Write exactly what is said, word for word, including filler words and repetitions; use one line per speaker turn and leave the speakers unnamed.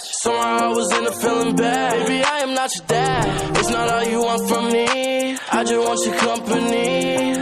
fast. Somehow I was in a feeling bad. Baby, I am not your dad. It's not all you want from me. I just want your company.